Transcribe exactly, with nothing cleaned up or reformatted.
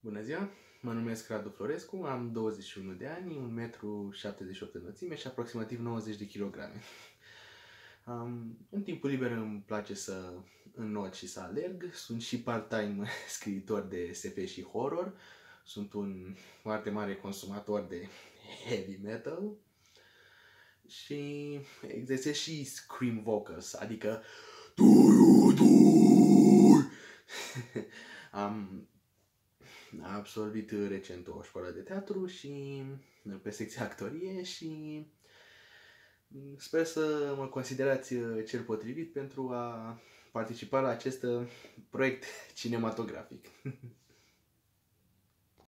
Bună ziua! Mă numesc Radu Florescu, am douăzeci și unu de ani, un metru șaptezeci și opt înălțime și aproximativ nouăzeci de kilograme. Um, în timpul liber îmi place să înnot și să alerg. Sunt și part-time scriitor de S F și horror. Sunt un foarte mare consumator de heavy metal. Și exersez și scream vocals, adică am Am absolvit recent o școală de teatru și pe secția actorie și sper să mă considerați cel potrivit pentru a participa la acest proiect cinematografic.